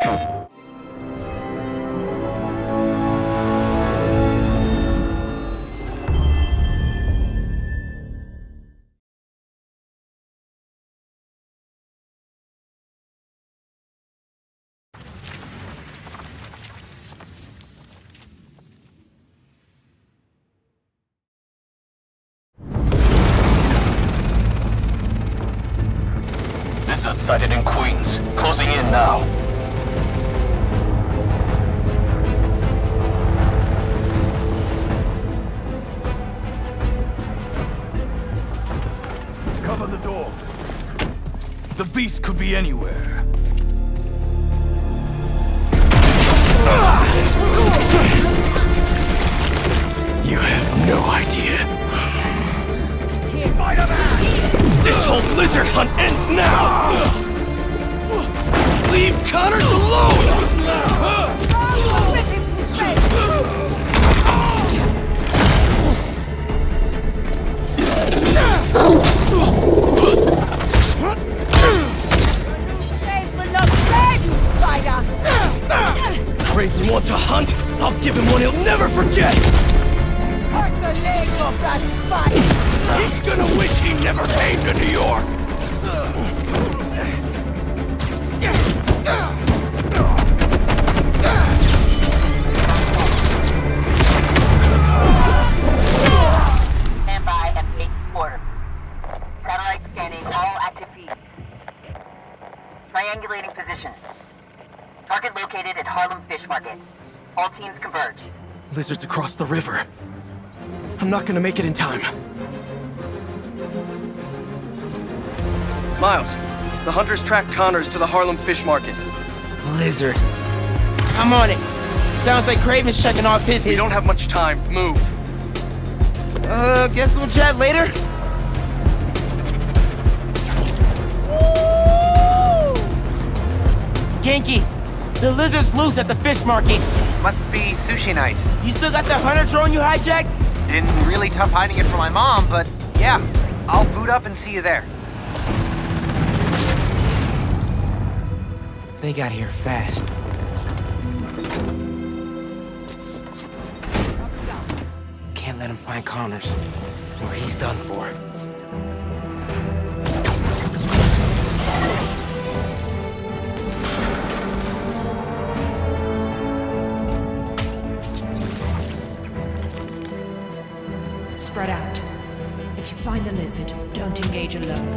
Lizard sighted in Queens. Closing in now. Cover the door. The beast could be anywhere. You have no idea. Spider-Man! This whole lizard hunt ends now! Leave Connors alone! Craven wants a hunt? I'll give him one he'll never forget! Hurt the leg of that spider! He's gonna wish he never came to New York! Stand by and take orders. Satellite scanning all active feeds. Triangulating position. Target located at Harlem Fish Market. All teams converge. Lizards across the river. I'm not gonna make it in time. Miles, the hunters tracked Connors to the Harlem Fish Market. Lizard. I'm on it. Sounds like Craven's checking off his... We don't have much time. Move. Guess we'll chat later? Genki, the lizard's loose at the fish market. Must be sushi night. You still got the hunter drone you hijacked? Been really tough hiding it from my mom, but yeah, I'll boot up and see you there. They got here fast. Can't let him find Connors, or he's done for. Spread out. If you find the lizard, don't engage alone.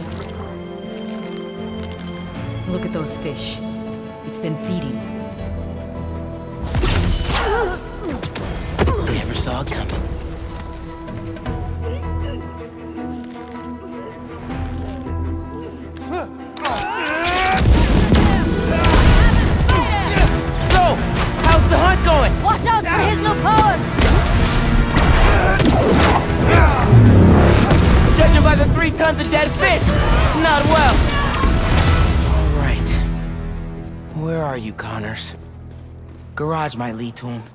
Look at those fish. It's been feeding. Never saw it coming. So, how's the hunt going? Watch out for his new powers! Judging by the 3 tons of dead fish, not well. All right. Where are you, Connors? Garage might lead to him.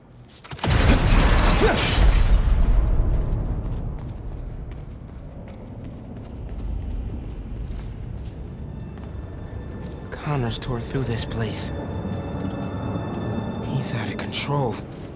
Connors tore through this place. He's out of control.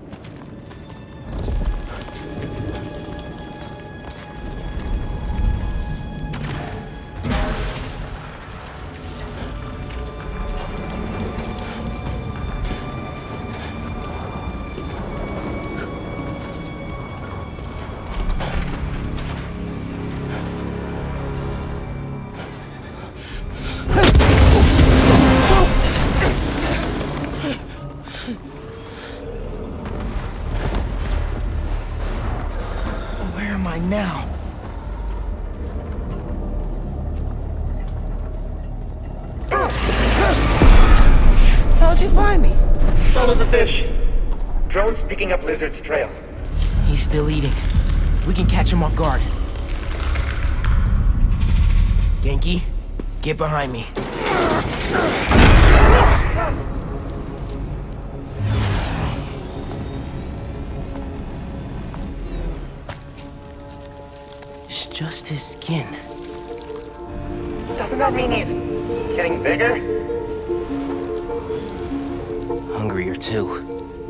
Now. How'd you find me? Follow the fish. Drone's picking up Lizard's trail. He's still eating. We can catch him off guard. Genki, get behind me. Just his skin. Doesn't that mean he's getting bigger? hungrier too.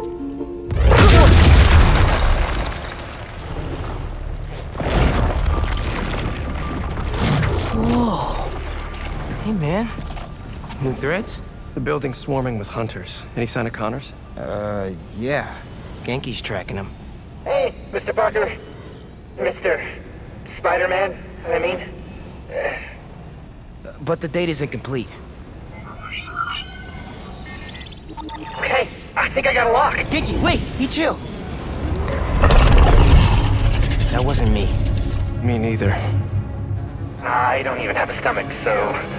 Whoa. Hey, man. New threats? The building's swarming with hunters. Any sign of Connors? Yeah. Genki's tracking him. Hey, Mr. Parker. Mr. Spider-Man, I mean. But the data's incomplete. Okay, I think I got a lock. Genki, wait! Be chill! That wasn't me. Me neither. I don't even have a stomach, so...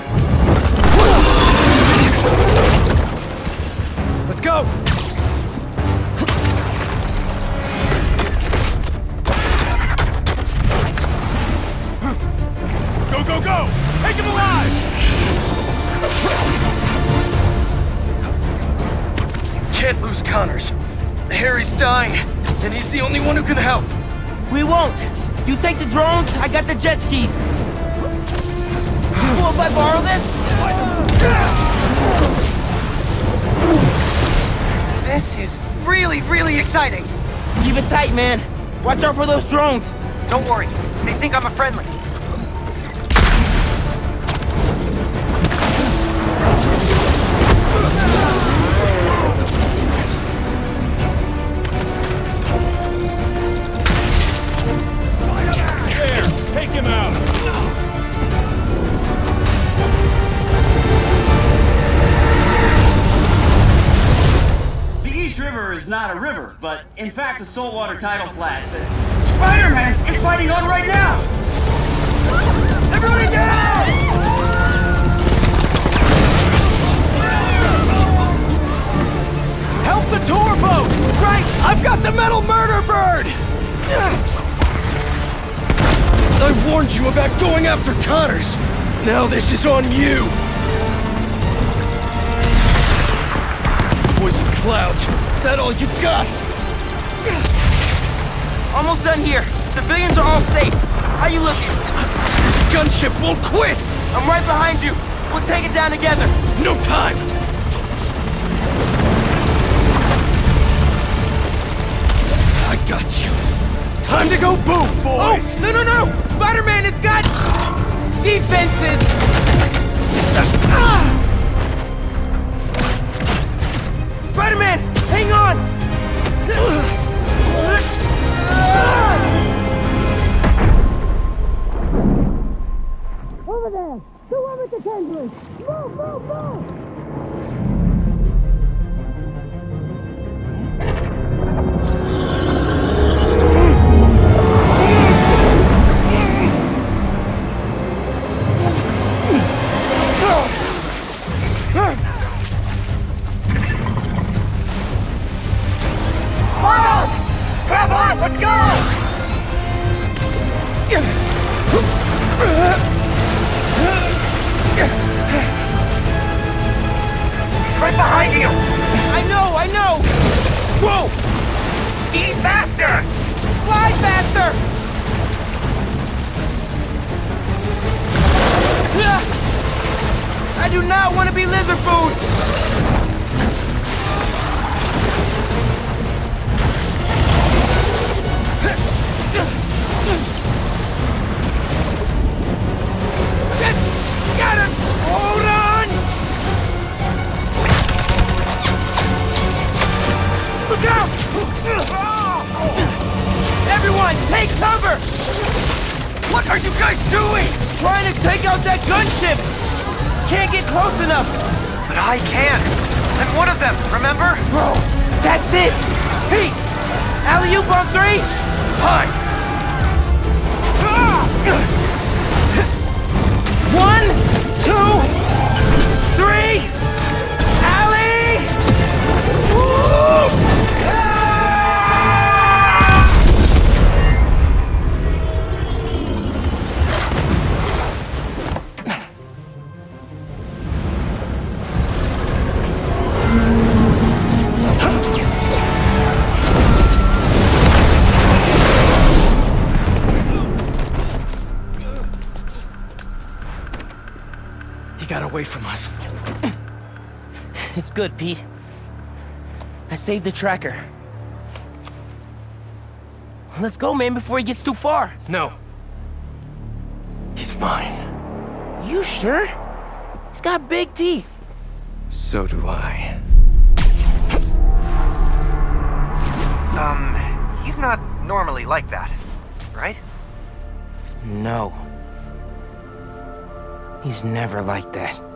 Let's go! Go, go, go! Take him alive! Can't lose Connors. Harry's dying, and he's the only one who can help. We won't! You take the drones, I got the jet skis! Cool if I borrow this? This is really exciting. Keep it tight, man. Watch out for those drones. Don't worry, they think I'm a friendly. There! Take him out! The East River is not a river, but in fact a saltwater tidal flat that Spider-Man is fighting on right now! Everybody down! Help the tour boat! Right! I've got the metal murder bird! I warned you about going after Connors. Now this is on you. Poison clouds. That all you got? Almost done here. Civilians are all safe. How you looking? This gunship won't quit. I'm right behind you. We'll take it down together. No time. I got you. Time to go boom, boys! Oh, no! Spider-Man, it's got defenses! Spider-Man, hang on! Over there! Whoever the tendrils! Move, move, move! Come on, let's go! He's right behind you! I know! Whoa! Ski faster! Fly faster! I do not want to be lizard food! Got him! Hold on! Look out! Everyone, take cover! What are you guys doing? Trying to take out that gunship! Can't get close enough! But I can. I'm one of them, remember? Bro, that's it! Pete! Alley-oop on 3! Fine. 1, 2, 3! Alley! Woo! He got away from us. It's good, Pete. I saved the tracker. Let's go, man, before he gets too far. No. He's mine. You sure? He's got big teeth. So do I. He's not normally like that, right? No. He's never like that.